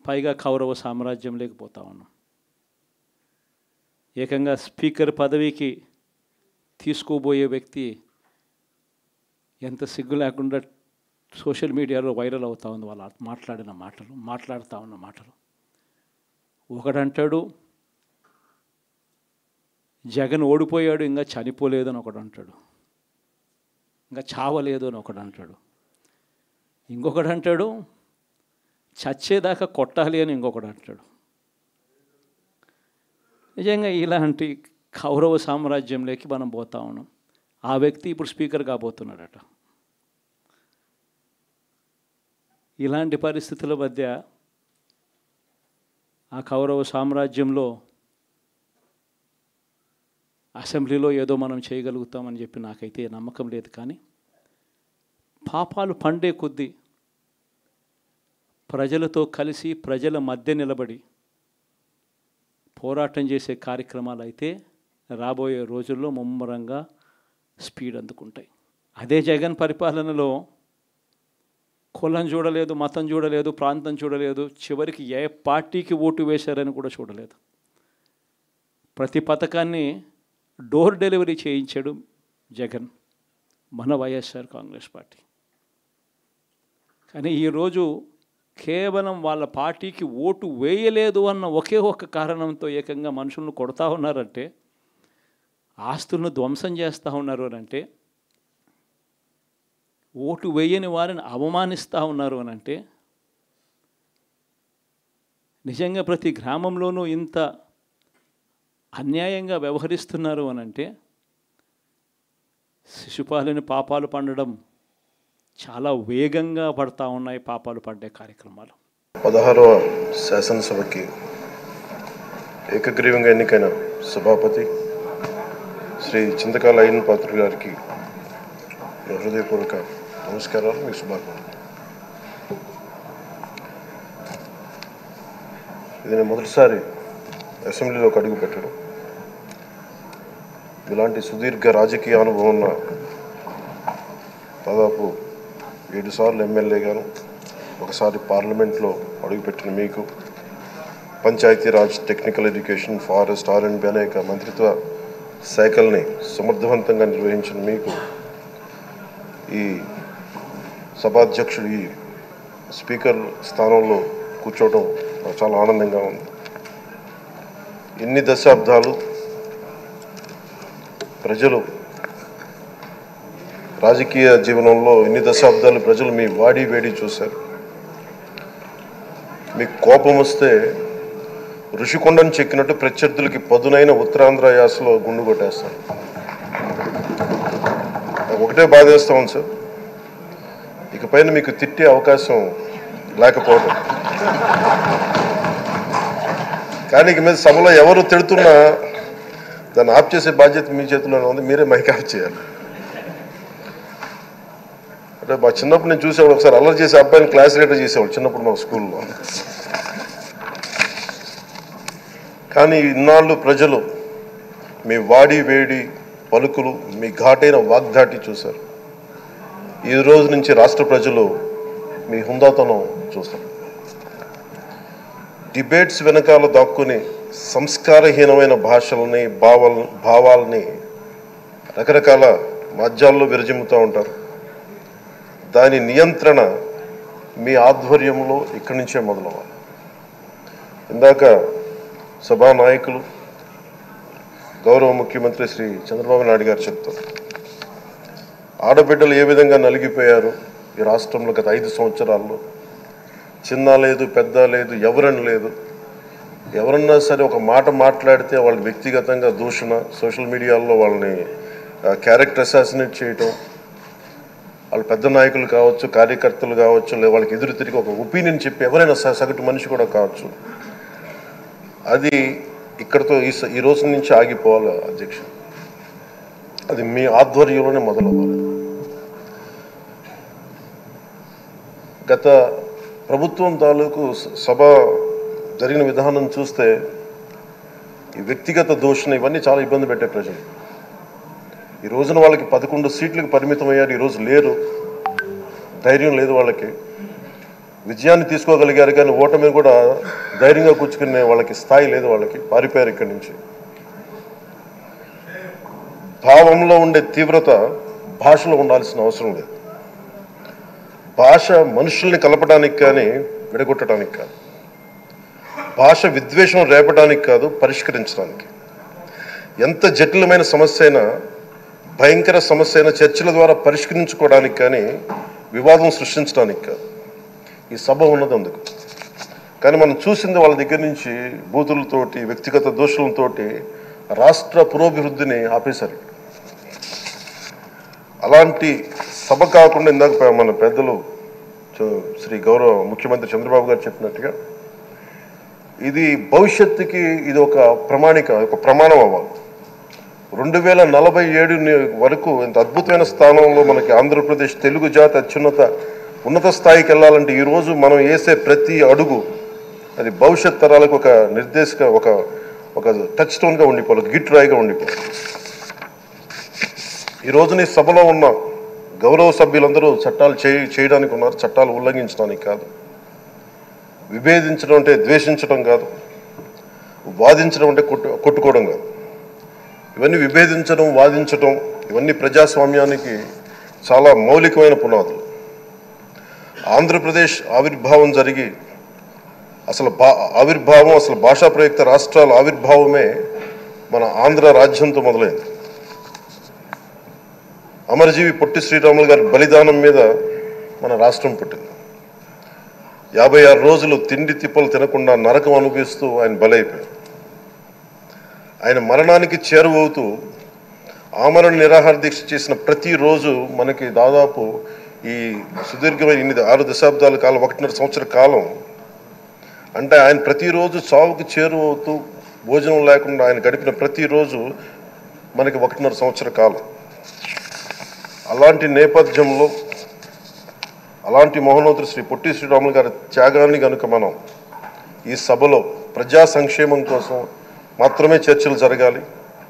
పైగా కౌరవ సామ్రాజ్యం లేకపోతా ఉన్నాం. ఏకంగా స్పీకర్ పదవికి తీసుకోబోయే వ్యక్తి ఎంత సిగ్గు లేకుండా సోషల్ మీడియాలో వైరల్ అవుతూ ఉంది వాళ్ళు మాట్లాడుతూ ఉన్న మాటలు. ఒకడంటాడు జగన్ ఓడిపోయాడు ఇంకా చనిపోలేదు అని ఒకడు అంటాడు, ఇంకా చావలేదు అని ఒకడు అంటాడు, ఇంకొకడు అంటాడు చచ్చేదాకా కొట్టాలి అని ఇంకొకడు అంటాడు. నిజంగా ఇలాంటి కౌరవ సామ్రాజ్యంలోకి మనం పోతా ఉన్నాం. ఆ వ్యక్తి ఇప్పుడు స్పీకర్ కాబోతున్నాడట. ఇలాంటి పరిస్థితుల మధ్య ఆ కౌరవ సామ్రాజ్యంలో అసెంబ్లీలో ఏదో మనం చేయగలుగుతామని చెప్పి నాకైతే నమ్మకం లేదు. కానీ పాపాలు పండే కొద్దీ ప్రజలతో కలిసి ప్రజల మధ్య నిలబడి పోరాటం చేసే కార్యక్రమాలు అయితే రాబోయే రోజుల్లో ముమ్మరంగా స్పీడ్ అందుకుంటాయి. అదే జగన్ పరిపాలనలో కులం చూడలేదు, మతం చూడలేదు, ప్రాంతం చూడలేదు, చివరికి ఏ పార్టీకి ఓటు వేశారని కూడా చూడలేదు. ప్రతి పథకాన్ని డోర్ డెలివరీ చేయించాడు జగన్, మన వైఎస్ఆర్ కాంగ్రెస్ పార్టీ. కానీ ఈరోజు కేవలం వాళ్ళ పార్టీకి ఓటు వేయలేదు అన్న ఒకే ఒక్క కారణంతో ఏకంగా మనుషులను కొడతా ఉన్నారంటే, ఆస్తులను ధ్వంసం చేస్తూ ఉన్నారు అని అంటే, ఓటు వేయని వారిని అవమానిస్తూ ఉన్నారు అని అంటే, నిజంగా ప్రతి గ్రామంలోనూ ఇంత అన్యాయంగా వ్యవహరిస్తున్నారు అని అంటే, శిశుపాలని పాపాలు పండడం చాలా వేగంగా పడతా ఉన్నాయి పాపాలు పడ్డే కార్యక్రమాలు. 16వ శాసనసభకి ఏకగ్రీవంగా ఎన్నికైన సభాపతి శ్రీ చింతకాయల అయ్యన్న పాత్రుడు గారికి హృదయపూర్వక నమస్కారాలు, మీకు శుభాకాంక్షలు. ఇది నేను మొదటిసారి అసెంబ్లీలోకి అడుగు పెట్టడం. ఇలాంటి సుదీర్ఘ రాజకీయ అనుభవం ఉన్న దాదాపు 7 సార్లు ఎమ్మెల్యేగాను, ఒకసారి పార్లమెంట్లో అడుగుపెట్టిన మీకు, Panchayati Raj, technical education, forest, R&B అనేక మంత్రిత్వ శాఖల్ని సమర్థవంతంగా నిర్వహించిన మీకు ఈ సభాధ్యక్షుడు, ఈ స్పీకర్ స్థానంలో కూర్చోవడం చాలా ఆనందంగా ఉంది. ఇన్ని దశాబ్దాలు ప్రజలు రాజకీయ జీవనంలో ఇన్ని దశాబ్దాలు ప్రజలు మీ వాడి వేడి చూశారు. మీకు కోపం వస్తే ఋషికొండను చెక్కినట్టు ప్రత్యర్థులకి పదునైన ఉత్తరాంధ్ర యాసలో గుండు కొట్టేస్తారు. నాకు ఒకటే బాధేస్తాం సార్, ఇకపైన మీకు తిట్టే అవకాశం లేకపోవడం. కానీ ఇక మీద సభలో ఎవరు తిడుతున్నా దాన్ని ఆఫ్ చేసే బాధ్యత మీ చేతిలోనే ఉంది, మీరే మైక్ ఆఫ్ చేయాలి. అంటే మా చిన్నప్పుడు నేను చూసేవాడు, ఒకసారి అల్లరి చేసే అబ్బాయిని క్లాస్ లీడర్ చేసేవాడు చిన్నప్పుడు మా స్కూల్లో. కానీ ఇన్నాళ్ళు ప్రజలు మీ వాడి వేడి పలుకులు, మీ ఘాటైన వాగ్దాటి చూశారు. ఈ రోజు నుంచి రాష్ట్ర ప్రజలు మీ హుందాతనం చూస్తారు. డిబేట్స్ వెనకాల దాక్కుని సంస్కారహీనమైన భాషల్ని, భావాల్ని రకరకాల మాధ్యాల్లో విరజిమ్ముతూ ఉంటారు. దాని నియంత్రణ మీ ఆధ్వర్యంలో ఇక్కడి నుంచే మొదలవ్వాలి. ఇందాక సభానాయకులు గౌరవ ముఖ్యమంత్రి శ్రీ చంద్రబాబు నాయుడు గారు చెప్తారు, ఆడబిడ్డలు ఏ విధంగా నలిగిపోయారు ఈ రాష్ట్రంలో గత 5 సంవత్సరాల్లో. చిన్న లేదు, పెద్ద లేదు, ఎవరని లేదు. ఎవరన్నా సరే ఒక మాట మాట్లాడితే వాళ్ళకి వ్యక్తిగతంగా దూషణ, సోషల్ మీడియాలో వాళ్ళని క్యారెక్టర్ అసాసినేట్ చేయటం, వాళ్ళు పెద్ద నాయకులు కావచ్చు, కార్యకర్తలు కావచ్చు, లేదా వాళ్ళకి ఎదురు తిరిగి ఒక ఒపీనియన్ చెప్పి ఎవరైనా సగటు మనిషి కూడా కావచ్చు, అది ఇక్కడతో ఈ రోజు నుంచి ఆగిపోవాలి అధ్యక్ష. అది మీ ఆధ్వర్యంలోనే మొదలవ్వాలి. గత ప్రభుత్వం తాలూకు సభ జరిగిన విధానం చూస్తే ఈ వ్యక్తిగత దూషణ ఇవన్నీ చాలా ఇబ్బంది పెట్టే ప్రజలు. ఈ రోజున వాళ్ళకి 11 సీట్లకు పరిమితం అయ్యారు, ఈరోజు లేరు, ధైర్యం లేదు వాళ్ళకి. విజయాన్ని తీసుకోగలిగారు, కానీ ఓటమిని కూడా ధైర్యంగా కూర్చుకునే వాళ్ళకి స్థాయి లేదు. వాళ్ళకి పారిపోయారు ఇక్కడి నుంచి. భావంలో ఉండే తీవ్రత భాషలో ఉండాల్సిన అవసరం లేదు. భాష మనుషుల్ని కలపడానికి కానీ విడగొట్టడానికి కాదు. భాష విద్వేషం రేపడానికి కాదు, పరిష్కరించడానికి. ఎంత జటిలమైన సమస్య అయినా, భయంకర సమస్య అయినా చర్చల ద్వారా పరిష్కరించుకోవడానికి కానీ వివాదం సృష్టించడానికి కాదు. ఈ సభ ఉన్నది అందుకు. కానీ మనం చూసింది వాళ్ళ దగ్గర నుంచి బూతులతోటి, వ్యక్తిగత దోషులతోటి రాష్ట్ర పురోభివృద్ధిని ఆపేశారు. అలాంటి సభ కాకుండా ఇందాక మన పెద్దలు శ్రీ గౌరవ ముఖ్యమంత్రి చంద్రబాబు గారు చెప్పినట్టుగా ఇది భవిష్యత్తుకి ఇది ఒక ప్రమాణిక, ఒక ప్రమాణం అవ్వాలి. 2047 వరకు ఇంత అద్భుతమైన స్థానంలో మనకి ఆంధ్రప్రదేశ్ తెలుగు జాతి ఉన్నత స్థాయికి వెళ్ళాలంటే ఈరోజు మనం వేసే ప్రతి అడుగు అది భవిష్యత్ తరాలకు ఒక నిర్దేశక, ఒక టచ్ స్టోన్గా ఉండిపోవాలి, ఒక గిట్ రాయిగా ఉండిపోవాలి. ఈ రోజున ఈ సభలో ఉన్న గౌరవ సభ్యులందరూ చట్టాలు చేయడానికి ఉన్నారు, చట్టాలు ఉల్లంఘించడానికి కాదు. విభేదించడం అంటే ద్వేషించడం కాదు, వాదించడం అంటే కొట్టుకోవడం కాదు. ఇవన్నీ విభేదించడం, వాదించడం ఇవన్నీ ప్రజాస్వామ్యానికి చాలా మౌలికమైన పునాదులు. ఆంధ్రప్రదేశ్ ఆవిర్భావం జరిగి అసలు భాషా ప్రయుక్త రాష్ట్రాల ఆవిర్భావమే మన ఆంధ్ర రాజ్యంతో మొదలైంది. అమరజీవి పొట్టి శ్రీరాములు గారి బలిదానం మీద మన రాష్ట్రం పుట్టింది. 56 రోజులు తిండి తిప్పలు తినకుండా నరకం అనుభవిస్తూ ఆయన బలైపోయారు. ఆయన మరణానికి చేరువవుతూ ఆమరణ నిరాహార దీక్ష చేసిన ప్రతిరోజు మనకి దాదాపు ఈ సుదీర్ఘమైన 6 దశాబ్దాల కాలం, 1.5 సంవత్సర కాలం అంటే ఆయన ప్రతిరోజు చావుకి చేరువవుతూ భోజనం లేకుండా ఆయన గడిపిన ప్రతిరోజు మనకి 1.5 సంవత్సర కాలం. అలాంటి నేపథ్యంలో అలాంటి మహోన్నతుడు శ్రీ పొట్టి శ్రీరాములు గారి త్యాగాన్ని కనుక మనం ఈ సభలో ప్రజా సంక్షేమం కోసం మాత్రమే చర్చలు జరగాలి,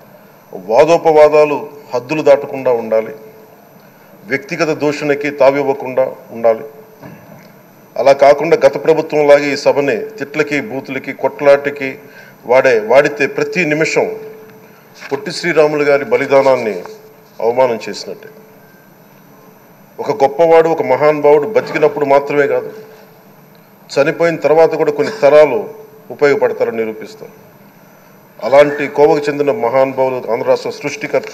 వాదోపవాదాలు హద్దులు దాటకుండా ఉండాలి, వ్యక్తిగత దూషణకి తావివ్వకుండా ఉండాలి. అలా కాకుండా గత ప్రభుత్వం లాగే ఈ సభని తిట్లకి, బూతులకి, కొట్లాటికి వాడితే ప్రతి నిమిషం పొట్టి శ్రీరాములు గారి బలిదానాన్ని అవమానం చేసినట్టే. ఒక గొప్పవాడు, ఒక మహానుభావుడు బతికినప్పుడు మాత్రమే కాదు, చనిపోయిన తర్వాత కూడా కొన్ని తరాలు ఉపయోగపడతారని నిరూపిస్తారు. అలాంటి కోవకు చెందిన మహానుభావులు ఆంధ్ర రాష్ట్ర సృష్టికర్త,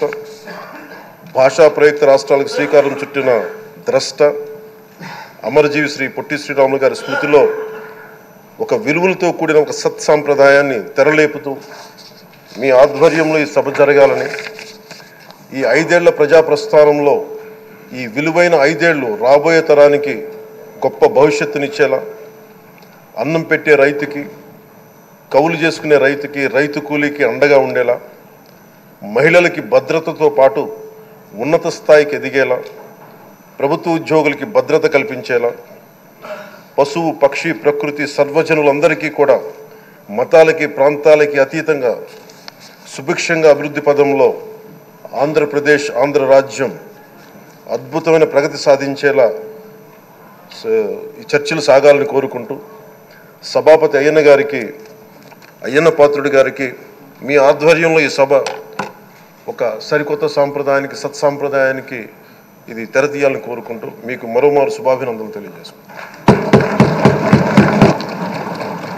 భాషా ప్రయుక్త రాష్ట్రాలకు శ్రీకారం చుట్టిన ద్రష్ట అమరజీవి శ్రీ పొట్టి శ్రీరాములు గారి స్మృతిలో ఒక విలువలతో కూడిన ఒక సత్సాంప్రదాయాన్ని తెరలేపుతూ మీ ఆధ్వర్యంలో ఈ సభ జరగాలని, ఈ 5 ఏళ్ల ప్రజాప్రస్థానంలో ఈ విలువైన 5 ఏళ్ళు రాబోయే తరానికి గొప్ప భవిష్యత్తునిచ్చేలా, అన్నం పెట్టే రైతుకి, కౌలు చేసుకునే రైతుకి, రైతు కూలీకి అండగా ఉండేలా, మహిళలకి భద్రతతో పాటు ఉన్నత స్థాయికి ఎదిగేలా, ప్రభుత్వ ఉద్యోగులకి భద్రత కల్పించేలా, పశువు, పక్షి, ప్రకృతి సర్వజనులందరికీ కూడా మతాలకి, ప్రాంతాలకి అతీతంగా సుభిక్షంగా అభివృద్ధి పదంలో ఆంధ్రప్రదేశ్, ఆంధ్ర రాజ్యం అద్భుతమైన ప్రగతి సాధించేలా ఈ చర్చలు సాగాలని కోరుకుంటూ, సభాపతి అయ్యన్న పాత్రుడి గారికి మీ ఆధ్వర్యంలో ఈ సభ ఒక సరికొత్త సాంప్రదాయానికి, సత్సాంప్రదాయానికి ఇది తెరతీయాలని కోరుకుంటూ మీకు మరోమారు శుభాభినందనలు తెలియజేసుకుంటాను.